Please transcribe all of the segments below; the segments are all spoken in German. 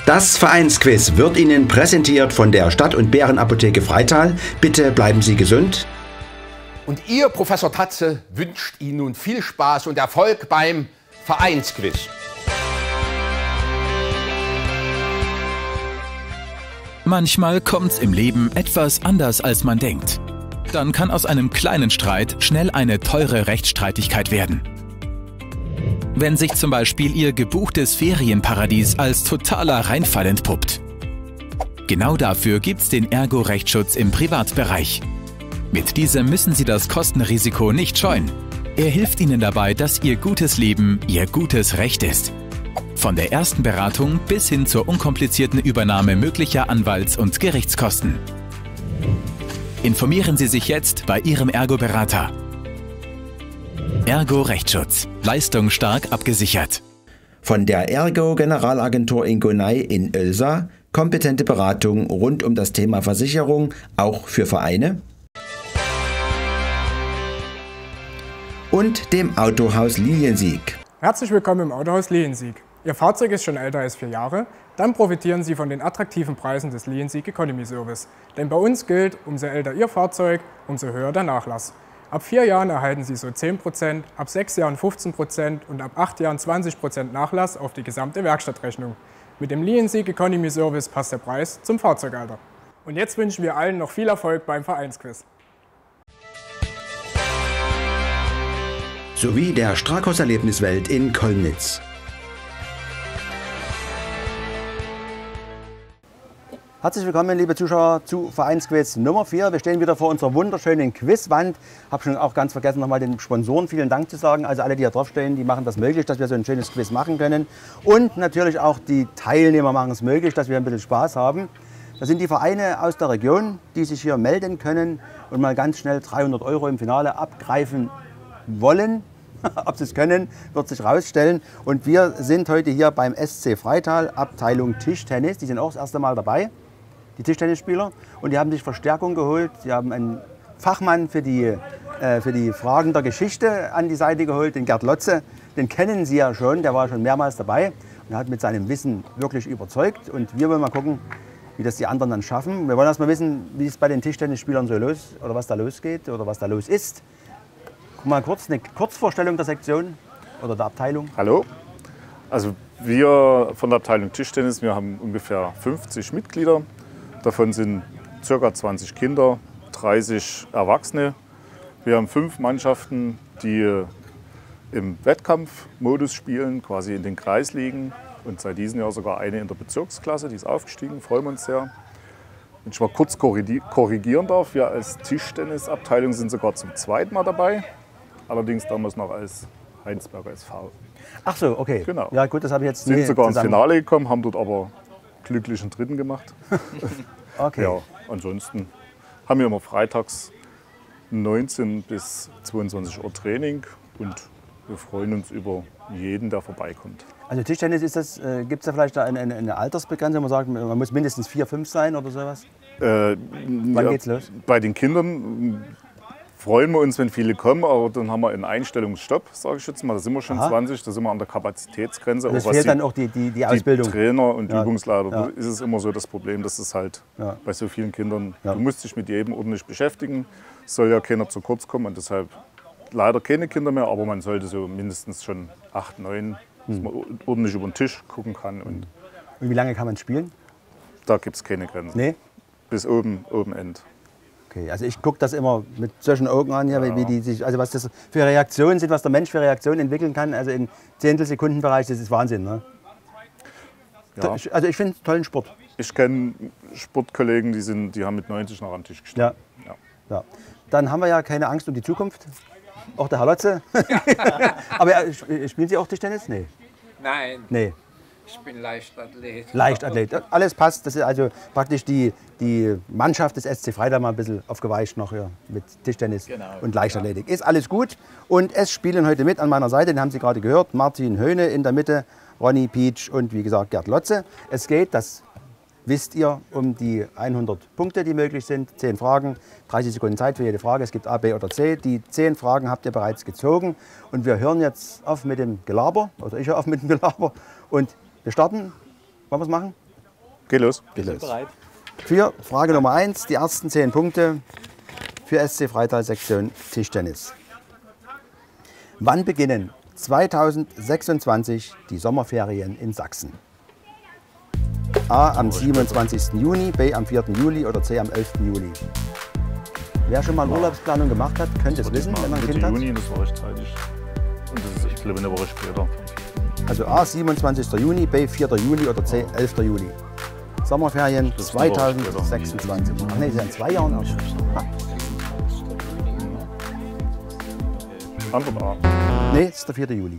Das Vereinsquiz wird Ihnen präsentiert von der Stadt- und Bärenapotheke Freital. Bitte bleiben Sie gesund. Und Ihr, Professor Tatze, wünscht Ihnen nun viel Spaß und Erfolg beim Vereinsquiz. Manchmal kommt's im Leben etwas anders, als man denkt. Dann kann aus einem kleinen Streit schnell eine teure Rechtsstreitigkeit werden. Wenn sich zum Beispiel Ihr gebuchtes Ferienparadies als totaler Reinfall entpuppt. Genau dafür gibt's den Ergo-Rechtsschutz im Privatbereich. Mit diesem müssen Sie das Kostenrisiko nicht scheuen. Er hilft Ihnen dabei, dass Ihr gutes Leben Ihr gutes Recht ist. Von der ersten Beratung bis hin zur unkomplizierten Übernahme möglicher Anwalts- und Gerichtskosten. Informieren Sie sich jetzt bei Ihrem Ergo-Berater. Ergo-Rechtsschutz. Leistungsstark abgesichert. Von der Ergo Generalagentur in Gonay in Oelsa kompetente Beratung rund um das Thema Versicherung, auch für Vereine. Und dem Autohaus Liliensieg. Herzlich willkommen im Autohaus Liliensieg. Ihr Fahrzeug ist schon älter als 4 Jahre? Dann profitieren Sie von den attraktiven Preisen des Liliensieg Economy Service. Denn bei uns gilt, umso älter Ihr Fahrzeug, umso höher der Nachlass. Ab 4 Jahren erhalten Sie so 10%, ab 6 Jahren 15% und ab 8 Jahren 20% Nachlass auf die gesamte Werkstattrechnung. Mit dem Liliensieg Economy Service passt der Preis zum Fahrzeugalter. Und jetzt wünschen wir allen noch viel Erfolg beim Vereinsquiz. Sowie der Strakos Erlebniswelt in Kolnitz. Herzlich willkommen, liebe Zuschauer, zu Vereinsquiz Nummer 4. Wir stehen wieder vor unserer wunderschönen Quizwand. Habe schon auch ganz vergessen, nochmal den Sponsoren vielen Dank zu sagen. Also alle, die hier draufstehen, die machen das möglich, dass wir so ein schönes Quiz machen können. Und natürlich auch die Teilnehmer machen es möglich, dass wir ein bisschen Spaß haben. Das sind die Vereine aus der Region, die sich hier melden können und mal ganz schnell 300 € im Finale abgreifen wollen. Ob sie es können, wird sich herausstellen. Und wir sind heute hier beim SC Freital, Abteilung Tischtennis. Die sind auch das erste Mal dabei, die Tischtennisspieler. Und die haben sich Verstärkung geholt. Sie haben einen Fachmann für die Fragen der Geschichte an die Seite geholt, den Gerd Lotze. Den kennen Sie ja schon, der war schon mehrmals dabei und hat mit seinem Wissen wirklich überzeugt. Und wir wollen mal gucken, wie das die anderen dann schaffen. Wir wollen erst mal wissen, wie es bei den Tischtennisspielern so los oder was da losgeht oder was da los ist. Mal kurz eine Kurzvorstellung der Sektion oder der Abteilung. Hallo, also wir von der Abteilung Tischtennis, wir haben ungefähr 50 Mitglieder. Davon sind ca. 20 Kinder, 30 Erwachsene. Wir haben 5 Mannschaften, die im Wettkampfmodus spielen, quasi in den Kreisligen. Und seit diesem Jahr sogar eine in der Bezirksklasse, die ist aufgestiegen, freuen wir uns sehr. Wenn ich mal kurz korrigieren darf, wir als Tischtennisabteilung sind sogar zum 2. Mal dabei. Allerdings damals noch als Heinsberger SV. Ach so, okay. Genau. Ja gut, das habe ich jetzt Sind nie sogar ins zusammen. Finale gekommen, haben dort aber glücklichen 3. gemacht. Okay. Ja, ansonsten haben wir immer freitags 19 bis 22 Uhr Training und wir freuen uns über jeden, der vorbeikommt. Also Tischtennis, gibt es da vielleicht eine Altersbegrenzung, wo man sagt, man muss mindestens 4, 5 sein oder sowas? Wann geht's los? Bei den Kindern freuen wir uns, wenn viele kommen, aber dann haben wir einen Einstellungsstopp, sage ich jetzt mal. Da sind wir schon 20, da sind wir an der Kapazitätsgrenze. Und es fehlt dann auch die Ausbildung. Die Trainer und Ja. Übungsleiter, Ja. ist es immer so das Problem, dass es halt bei so vielen Kindern, Ja. du musst dich mit jedem ordentlich beschäftigen, soll ja keiner zu kurz kommen und deshalb leider keine Kinder mehr, aber man sollte so mindestens schon 8, 9, dass man ordentlich über den Tisch gucken kann und Und wie lange kann man spielen? da gibt es keine Grenzen. Nee? Bis oben End. Okay, also ich gucke das immer mit solchen Augen an, hier, wie die sich, also was das für Reaktionen sind, was der Mensch für Reaktionen entwickeln kann. Also in Zehntelsekundenbereich, das ist Wahnsinn. Ne? Ja. Also ich finde es tollen Sport. Ich kenne Sportkollegen, die haben mit 90 noch am Tisch gestanden. Ja. Ja. Dann haben wir ja keine Angst um die Zukunft. Auch der Herr Lotze. Aber spielen Sie auch Tischtennis? Nee. Nein, Nee. ich bin Leichtathlet. Leichtathlet. Alles passt. Das ist also praktisch die Mannschaft des SC Freital mal ein bisschen aufgeweicht noch hier mit Tischtennis und Leichtathletik. Ist alles gut. Und es spielen heute mit an meiner Seite, den haben Sie gerade gehört, Martin Höhne in der Mitte, Ronny Pietsch und wie gesagt Gerd Lotze. Es geht, das wisst ihr, um die 100 Punkte, die möglich sind. 10 Fragen, 30 Sekunden Zeit für jede Frage. Es gibt A, B oder C. Die 10 Fragen habt ihr bereits gezogen. Und wir hören jetzt auf mit dem Gelaber, oder ich höre auf mit dem Gelaber. Und wir starten. Wollen wir es machen? Geh los. Geht los. Für Frage Nummer 1, die ersten 10 Punkte für SC Freital Sektion Tischtennis. Wann beginnen 2026 die Sommerferien in Sachsen? A am 27. Juni, B am 4. Juli oder C am 11. Juli? Wer schon mal Urlaubsplanung gemacht hat, könnte es wissen, wenn man ein Kind hat. Juni, das war rechtzeitig. Und das ist, ich glaube, eine Woche später. Also A 27. Juni, B 4. Juli oder C 11. Juli. Sommerferien 2026. Ach nee, das ist in 2 Jahren. Antwort A. Nee, es ist der 4. Juli.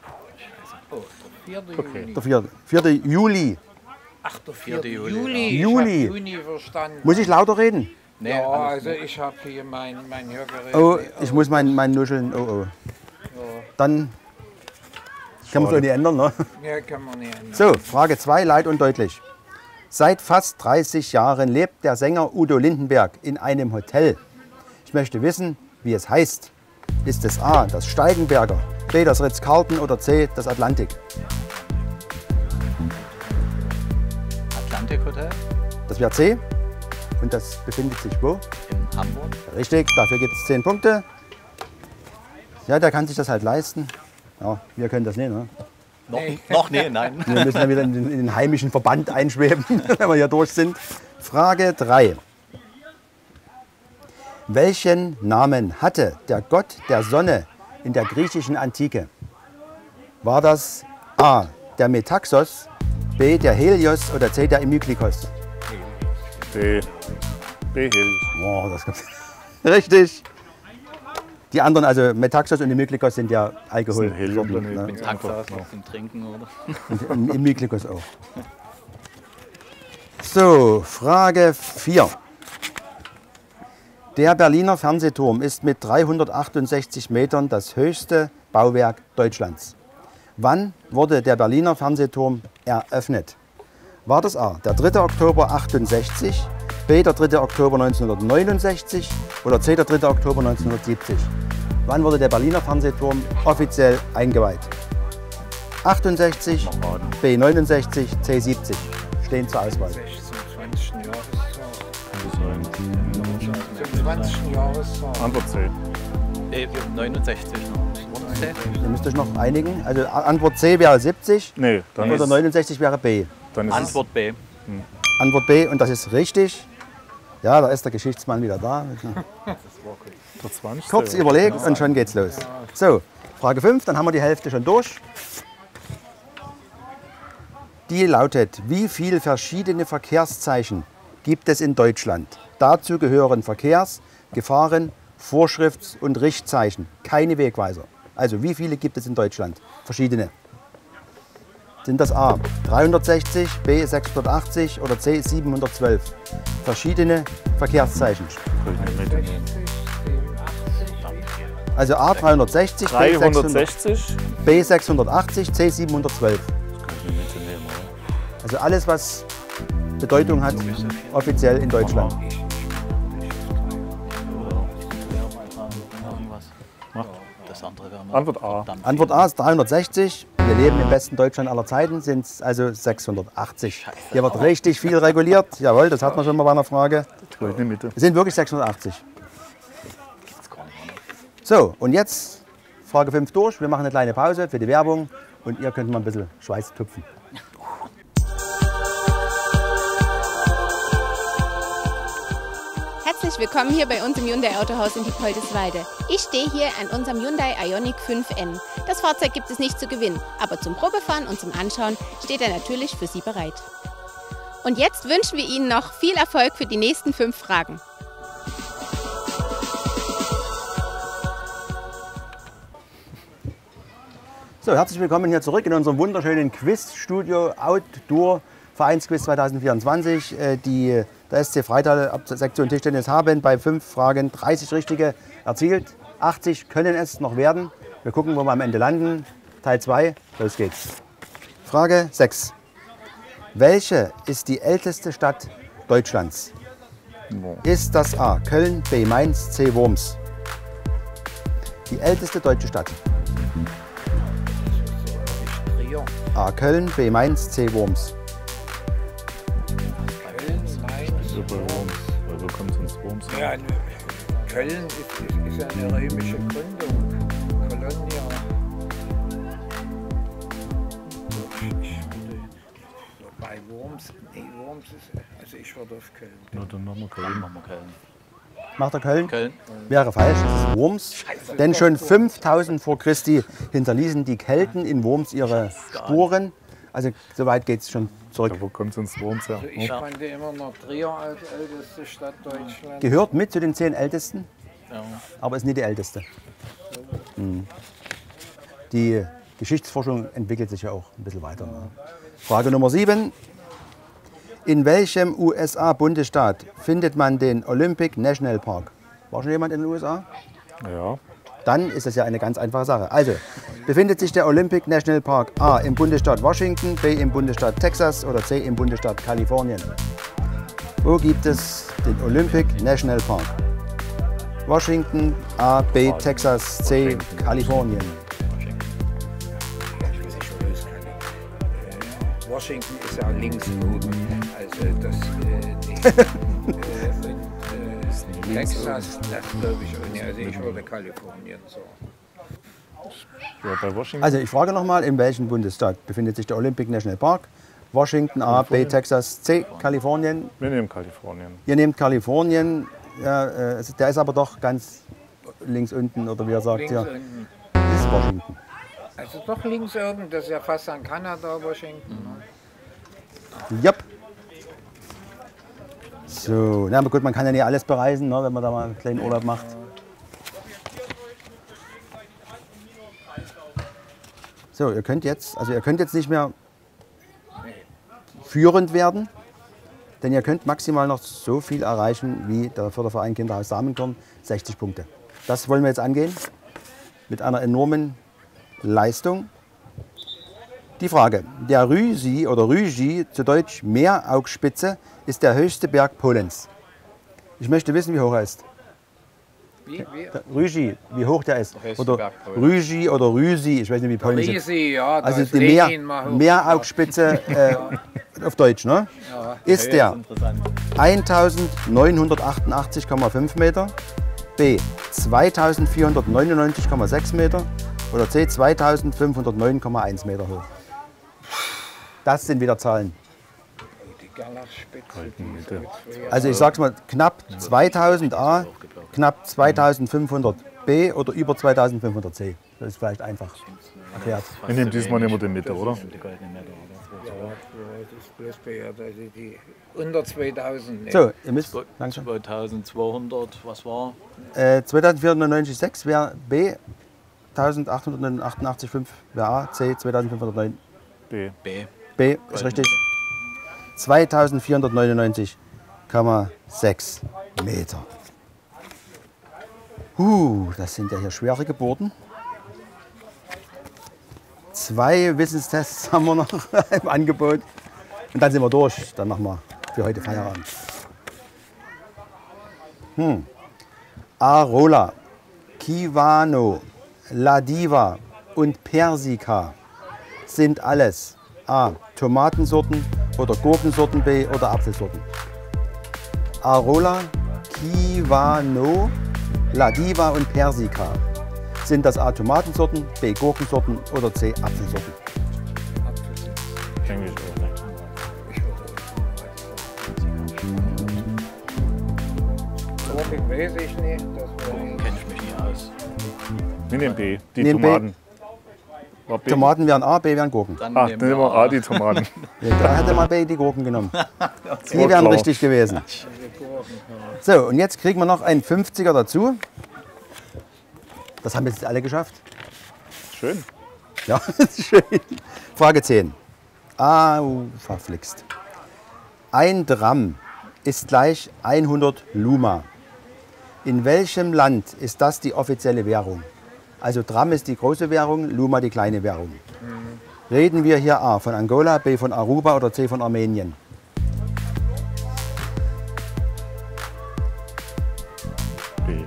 Okay. Der 4. Juli. Ach, der 4. Juli. Juli. Ich hab Juni verstanden. Muss ich lauter reden? Ja, also ich habe hier mein Hörgerät. Oh, ich muss mein Nuscheln. Oh, oh. Dann kann man es auch nicht ändern, ne? Ja, kann man nicht ändern. So, Frage 2, leid und deutlich. Seit fast 30 Jahren lebt der Sänger Udo Lindenberg in einem Hotel. Ich möchte wissen, wie es heißt. Ist es A, das Steigenberger, B, das Ritz-Carlton oder C, das Atlantik? Atlantik Hotel Das wäre C. Und das befindet sich wo? in Hamburg. Richtig, dafür gibt es 10 Punkte. Ja, der kann sich das halt leisten. Ja, wir können das nicht, ne? Noch nee, nein. Wir müssen dann wieder in den heimischen Verband einschweben, wenn wir hier durch sind. Frage 3. Welchen Namen hatte der Gott der Sonne in der griechischen Antike? War das A, der Metaxos, B, der Helios oder C, der Emyklikos? B. B. Helios. Boah, das kommt richtig. Die anderen, also Metaxos und Emyklikos, sind ja Alkohol. Das ist ein Heliumplanet. Ne? Mit Tankfahrt zum Trinken, oder? Und Emyklikos auch. So, Frage 4. Der Berliner Fernsehturm ist mit 368 Metern das höchste Bauwerk Deutschlands. Wann wurde der Berliner Fernsehturm eröffnet? War das A, der 3. Oktober 68, B, der 3. Oktober 1969 oder C, der 3. Oktober 1970? Wann wurde der Berliner Fernsehturm offiziell eingeweiht? 68, B 69, C 70. Stehen zur Auswahl. 26. Jahrestagen. 20. Jahrestagen. Antwort C. 69 noch. C? Ihr müsst euch noch einigen. Also Antwort C wäre 70 Nee, dann oder ist, 69 wäre B. dann ist Antwort B. Antwort B und das ist richtig. Ja, da ist der Geschichtsmann wieder da. der 20. Kurz überlegt und schon geht's los. So, Frage 5, dann haben wir die Hälfte schon durch. Die lautet, wie viele verschiedene Verkehrszeichen gibt es in Deutschland? Dazu gehören Verkehrs-, Gefahren-, Vorschrifts- und Richtzeichen, keine Wegweiser. Also wie viele gibt es in Deutschland? Verschiedene. Sind das A 360, B 680 oder C 712? Verschiedene Verkehrszeichen. Also A 360, B 360. B 680, C 712. Also alles, was Bedeutung hat, offiziell in Deutschland. Das andere wäre Antwort A. Antwort A ist 360. Wir leben im besten Deutschland aller Zeiten, sind es also 680. Hier wird richtig viel reguliert. Jawohl, das hat man schon mal bei einer Frage. In der Mitte. Es sind wirklich 680. So, und jetzt Frage 5 durch. Wir machen eine kleine Pause für die Werbung und ihr könnt mal ein bisschen Schweiß tupfen. Herzlich willkommen hier bei uns im Hyundai Autohaus in Diepoldeswalde. Ich stehe hier an unserem Hyundai Ioniq 5N. Das Fahrzeug gibt es nicht zu gewinnen, aber zum Probefahren und zum Anschauen steht er natürlich für Sie bereit. Und jetzt wünschen wir Ihnen noch viel Erfolg für die nächsten 5 Fragen. So, herzlich willkommen hier zurück in unserem wunderschönen Quizstudio Outdoor Vereinsquiz 2024. Der SC Freital Sektion Tischtennis haben bei 5 Fragen 30 richtige erzielt. 80 können es noch werden. Wir gucken, wo wir am Ende landen. Teil 2, los geht's. Frage 6. Welche ist die älteste Stadt Deutschlands? Ist das A. Köln, B. Mainz, C. Worms? Die älteste deutsche Stadt. A. Köln, B. Mainz, C. Worms. Also bei Worms. Weil wo kommt sonst Worms? Ja, Köln ist ja eine römische Gründung. Colonia. Bei Worms, nee, Worms ist, also ich würde auf Köln. Na, dann machen wir Köln. Macht er Köln? Köln. Wäre falsch, das ist Worms. Denn schon 5000 vor Christi hinterließen die Kelten in Worms ihre Spuren. Also so weit geht es schon zurück. Ja, wo kommt sonst Worms her? Also ich kannte immer noch Trier als älteste Stadt Deutschlands. Gehört mit zu den 10 ältesten, Ja. aber ist nicht die älteste. Die Geschichtsforschung entwickelt sich ja auch ein bisschen weiter. Ne? Frage Nummer 7. In welchem USA-Bundesstaat findet man den Olympic National Park? War schon jemand in den USA? Ja. Dann ist das ja eine ganz einfache Sache. Also, befindet sich der Olympic National Park A im Bundesstaat Washington, B im Bundesstaat Texas oder C im Bundesstaat Kalifornien? Wo gibt es den Olympic National Park? Washington, A, B, Texas, C, Kalifornien. Washington ist ja links oben, also das Texas, das glaube ich auch nicht. Also ich würde Kalifornien so. Ja, bei Washington. Also ich frage nochmal, in welchem Bundesstaat befindet sich der Olympic National Park? Washington, A, B, Texas, C, Kalifornien. Wir nehmen Kalifornien. Ihr nehmt Kalifornien, ja, der ist aber doch ganz links unten, oder wie er sagt, Links ja, unten. das ist Washington. Also doch links oben, das ist ja fast an Kanada, Washington. Ne? Jupp. So, na aber gut, man kann ja nicht alles bereisen, ne, wenn man da mal einen kleinen Urlaub macht. So, ihr könnt jetzt nicht mehr führend werden, denn ihr könnt maximal noch so viel erreichen wie der Förderverein Kinderhaus Samenkorn, 60 Punkte. Das wollen wir jetzt angehen mit einer enormen Leistung. Die Frage, der Rüsi oder Rügi, zu Deutsch Meeraugspitze, ist der höchste Berg Polens. Ich möchte wissen, wie hoch er ist. Wie? Der Rügi, wie hoch der ist. höchste Oder Berg Polens. Rügi oder Rüsi, ich weiß nicht, wie Polnisch ist. Risi, ja, Also das die Lenin mal hoch. Meeraugspitze auf Deutsch, ne? Ist der Interessant. 1988,5 Meter, B 2499,6 Meter oder C 2509,1 Meter hoch. Das sind wieder Zahlen. Die Gerlachspitze, Also ich sag's mal, knapp 2000 A, knapp 2500 B oder über 2500 C. Das ist vielleicht einfach erklärt. Wir nehmen diesmal nicht mehr den Mitte, oder? das ist bloß beehrt, also die unter 2000. Ne? So, ihr müsst langsam. 2200, was war? 2499,6 wäre B, 1888,5 wäre A, C 2509. B. B. B ist richtig. 2499,6 Meter. Das sind ja hier schwere Geburten. 2 Wissenstests haben wir noch im Angebot. Und dann sind wir durch. Dann machen wir für heute Feierabend. Arola, Kivano, Ladiva und Persica sind alles A. Tomatensorten oder Gurkensorten, B. oder Apfelsorten. Arola, Kivano, Ladiva und Persica. Sind das A. Tomatensorten, B. Gurkensorten oder C. Apfelsorten? Denke ich auch nicht. Gurken weiß ich nicht. Das Kenne ich mich nicht aus. Wir nehmen B. Die Nehmen B. Tomaten. War B? Tomaten wären A, B wären Gurken. Dann Ach, dann nehmen wir A, die Tomaten. Ja, da hätte man B die Gurken genommen. Die war wären klar. richtig gewesen. So, und jetzt kriegen wir noch einen 50er dazu. Das haben jetzt alle geschafft. Schön. Ja, das ist schön. Frage 10. Verflixt. 1 Dram ist gleich 100 Luma. In welchem Land ist das die offizielle Währung? Also Dram ist die große Währung, Luma die kleine Währung. Reden wir hier A von Angola, B von Aruba oder C von Armenien? B.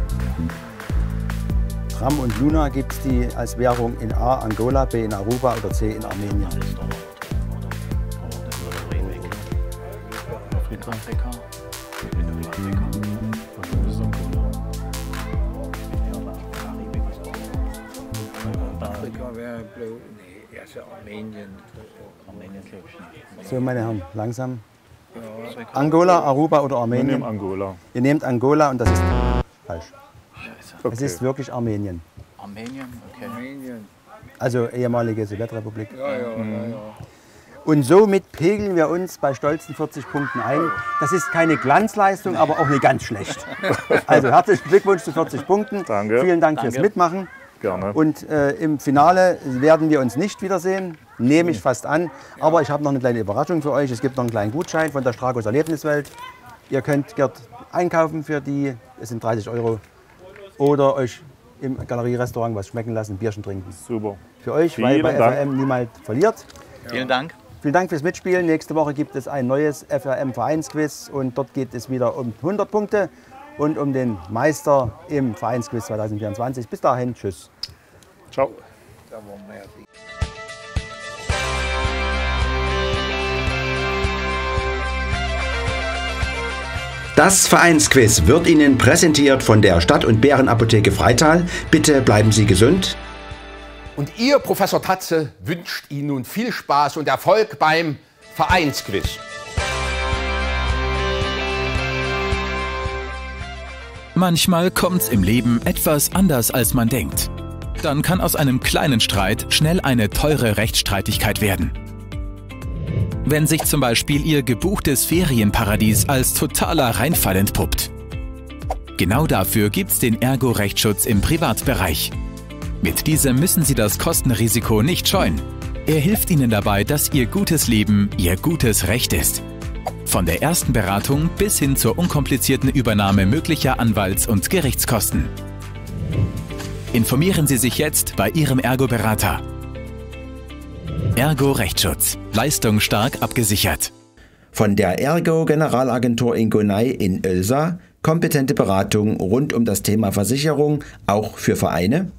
Dram und Luna gibt es die als Währung in A Angola, B in Aruba oder C in Armenien. Afrika. Ich bin in Afrika. Und du bist Angola. Ja, aber Karibik ist auch. Afrika wäre bloß. Nee, also Armenien. Armenien glaube ich nicht. So, meine Herren, langsam. Ja. Angola, Aruba oder Wir Armenien? nehmen Angola. Ihr nehmt Angola und das ist falsch. Scheiße. Okay. Es ist wirklich Armenien. Armenien, okay. Armenien. Also ehemalige Sowjetrepublik. Ja. Und somit pegeln wir uns bei stolzen 40 Punkten ein. Das ist keine Glanzleistung, aber auch nicht ganz schlecht. Also herzlichen Glückwunsch zu 40 Punkten. Danke. Vielen Dank fürs Mitmachen. Gerne. Und im Finale werden wir uns nicht wiedersehen, nehme ich fast an. Aber ich habe noch eine kleine Überraschung für euch. Es gibt noch einen kleinen Gutschein von der Strakos Erlebniswelt. Ihr könnt dort einkaufen für die, es sind 30 €. Oder euch im Galerierestaurant was schmecken lassen, ein Bierchen trinken. Super. Für euch, weil bei Vielen Dank. FRM niemand verliert. Vielen Dank. Vielen Dank fürs Mitspielen. Nächste Woche gibt es ein neues FRM-Vereinsquiz und dort geht es wieder um 100 Punkte und um den Meister im Vereinsquiz 2024. Bis dahin, tschüss. Ciao. Da waren wir ja. Das Vereinsquiz wird Ihnen präsentiert von der Stadt- und Bärenapotheke Freital. Bitte bleiben Sie gesund. Und Ihr, Professor Tatze, wünscht Ihnen nun viel Spaß und Erfolg beim Vereinsquiz. Manchmal kommt's im Leben etwas anders, als man denkt. Dann kann aus einem kleinen Streit schnell eine teure Rechtsstreitigkeit werden. Wenn sich zum Beispiel Ihr gebuchtes Ferienparadies als totaler Reinfall entpuppt. Genau dafür gibt's den Ergo-Rechtsschutz im Privatbereich. Mit diesem müssen Sie das Kostenrisiko nicht scheuen. Er hilft Ihnen dabei, dass Ihr gutes Leben Ihr gutes Recht ist. Von der ersten Beratung bis hin zur unkomplizierten Übernahme möglicher Anwalts- und Gerichtskosten. Informieren Sie sich jetzt bei Ihrem Ergo-Berater. Ergo Rechtsschutz. Leistung stark abgesichert. Von der Ergo Generalagentur in Gonay in Oelsa. Kompetente Beratung rund um das Thema Versicherung, auch für Vereine.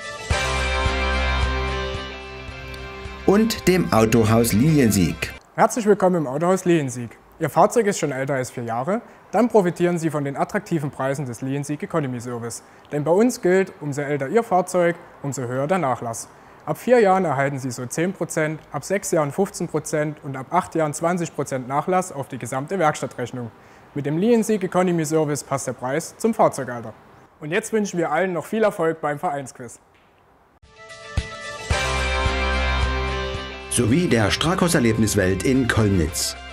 Und dem Autohaus Liliensieg. Herzlich willkommen im Autohaus Liliensieg. Ihr Fahrzeug ist schon älter als 4 Jahre? Dann profitieren Sie von den attraktiven Preisen des Liliensieg Economy Service. Denn bei uns gilt, umso älter Ihr Fahrzeug, umso höher der Nachlass. Ab 4 Jahren erhalten Sie so 10%, ab 6 Jahren 15% und ab 8 Jahren 20% Nachlass auf die gesamte Werkstattrechnung. Mit dem Liliensieg Economy Service passt der Preis zum Fahrzeugalter. Und jetzt wünschen wir allen noch viel Erfolg beim Vereinsquiz. Sowie der Strakos Erlebniswelt in Kollnitz.